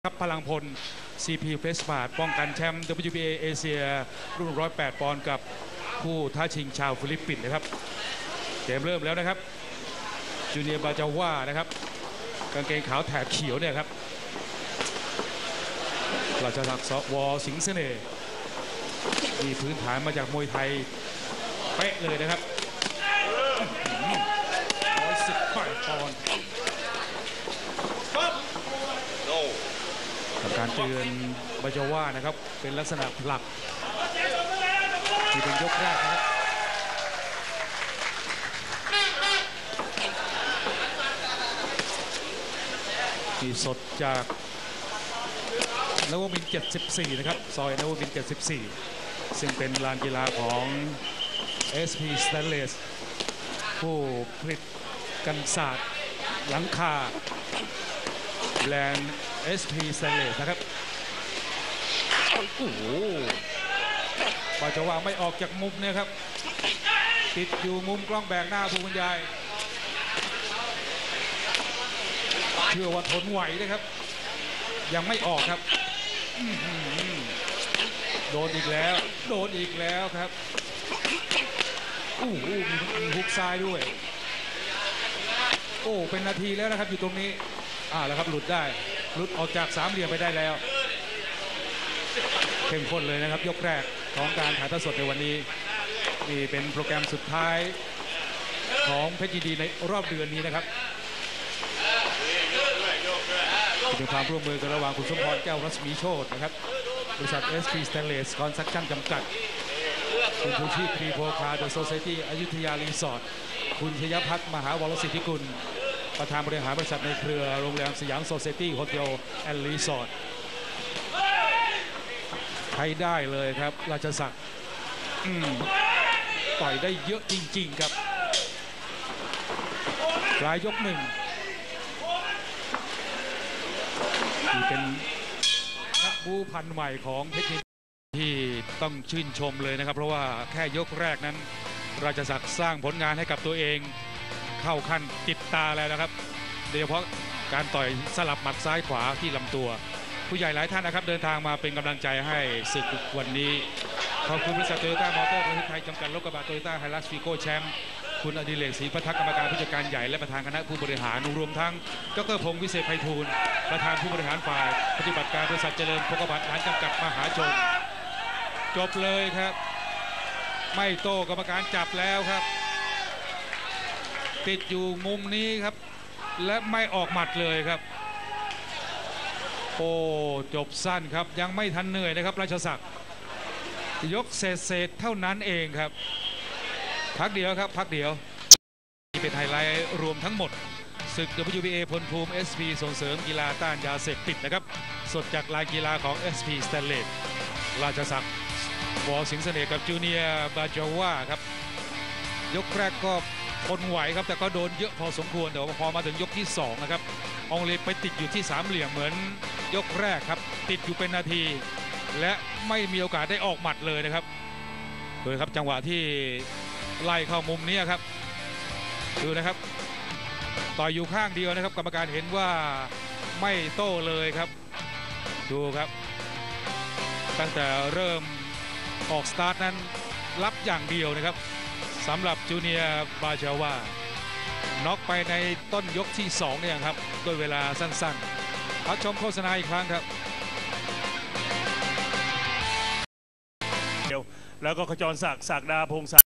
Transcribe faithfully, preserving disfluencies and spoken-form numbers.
ครับพลังพล ซี พี เพสบาร์ดป้องกันแชมป์ ดับเบิลยู บี เอ เอเชียรุ่นหนึ่งร้อยแปดปอนด์กับผู้ท้าชิงชาวฟิลิปปินส์นะครับเกมเริ่มแล้วนะครับจูเนียร์บาจาว่านะครับกางเกงขาวแถบเขียวเนี่ยครับราชศักดิ์ สว.สิงห์เสน่ห์มีพื้นฐานมาจากมวยไทยเป๊ะเลยนะครับร้อยสิบแปดปอนด์การเตือนบาจาว่านะครับเป็นลักษณะผลักที่เป็นยกแรกนะครับที่สดจากนวมินทร์เจ็ดสิบสี่นะครับซอยนวมินทร์เจ็ดสิบสี่ซึ่งเป็นลานกีฬาของ เอส พี Stainless ผู้ผลิตกันศาสตร์หลังคาแบรนด์ เอส พี Stainless นะครับโอ้โหบาจาว่าไม่ออกจากมุมเนี่ยครับติดอยู่มุมกล้องแบกหน้าผู้บรรยายเชื่อว่าทนไหวนะครับยังไม่ออกครับโดนอีกแล้วโดนอีกแล้วครับอู้หูมีมีฮุกซ้ายด้วยโอ้เป็นนาทีแล้วนะครับอยู่ตรงนี้อ่าแล้วครับหลุดได้หลุดออกจากสามเหลี่ยมไปได้แล้วเข้มข้นเลยนะครับยกแรกของการถ่ายทอดสดในวันนี้นี่เป็นโปรแกรมสุดท้ายของเพชรยินดีในรอบเดือนนี้นะครับเป็นความร่วมมือกันระหว่างคุณสมพรแก้วรัศมีโชตินะครับบริษัท เอส พี Stainless Construction จำกัดคุณชูชีพ พรีโพคาเดอะโซไซตี้อยุธยารีสอร์ทคุณชยพัฒน์มหาวรสิทธิกุลประธานบริหารบริษัทในเครือโรงแรมสยามโซไซตี้โฮเทลแอนด์รีสอร์ทใช้ได้เลยครับราชศักดิ์ต่อยได้เยอะจริงๆครับปลายยกหนึ่งที่เป็นนักบูพันใหม่ของเพชรยินดีที่ต้องชื่นชมเลยนะครับเพราะว่าแค่ยกแรกนั้นราชศักดิ์สร้างผลงานให้กับตัวเองเข้าขั้นติดตาแล้วนะครับโดยเฉพาะการต่อยสลับหมัดซ้ายขวาที่ลำตัวผู้ใหญ่หลายท่านนะครับเดินทางมาเป็นกำลังใจให้ศึกวันนี้ขอบคุณบริษัทโตโยต้ามอเตอร์ประเทศไทยจำกัดรถกระบะโตโยต้าไฮรักซ์ฟีโก้แชมป์คุณอดิเรกศรีพัฒน์กรรมการผู้จัดการใหญ่และประธานคณะผู้บริหารรวมทั้งดร.พงศ์วิเศษไพฑูรย์ประธานผู้บริหารฝ่ายปฏิบัติการบริษัทเจริญพกพัฒน์หารจำกัดมหาชนจบเลยครับไม่โต้กรรมการจับแล้วครับติดอยู่มุมนี้ครับและไม่ออกหมัดเลยครับโอ้จบสั้นครับยังไม่ทันเหนื่อยนะครับราชศักดิ์ยกเศษเศษเท่านั้นเองครับพักเดียวครับพักเดียวนี่เป็นไฮไลท์รวมทั้งหมดศึก ดับเบิลยู บี เอ พลภูมิ เอส พี ส่งเสริมกีฬาต้านยาเสพติดนะครับสดจากลานกีฬาของ เอส พี Stainless ราชศักดิ์ ว.สิงห์เสน่ห์กับจูเนียร์บาจาว่าครับยกแรกก็ทนไหวครับแต่ก็โดนเยอะพอสมควรแต่ว่าพอมาถึงยกที่สองนะครับองเลไปติดอยู่ที่สามเหลี่ยมเหมือนยกแรกครับติดอยู่เป็นนาทีและไม่มีโอกาสได้ออกหมัดเลยนะครับโดยครับจังหวะที่ไล่เข้ามุมนี้ครับดูนะครับต่อยอยู่ข้างเดียวนะครับกรรมการเห็นว่าไม่โต้เลยครับดูครับตั้งแต่เริ่มออกสตาร์ทนั้นรับอย่างเดียวนะครับสำหรับจูเนียร์บาจาว่าน็อกไปในต้นยกที่สองเนี่ยครับด้วยเวลาสั้นๆพักชมโฆษณาอีกครั้งครับแล้วก็ขจรศักดิ์ศักดาพงศ์ศักดิ์